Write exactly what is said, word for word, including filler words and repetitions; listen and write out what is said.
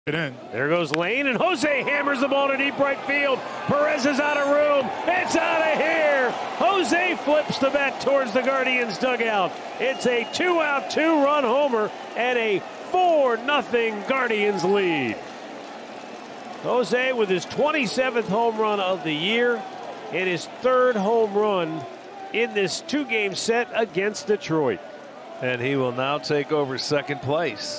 It in. There goes Lane, and Jose hammers the ball to deep right field. Perez is out of room. It's out of here. Jose flips the bat towards the Guardians dugout. It's a two-out, two-run homer and a four nothing Guardians lead. Jose with his twenty-seventh home run of the year and his third home run in this two-game set against Detroit. And he will now take over second place.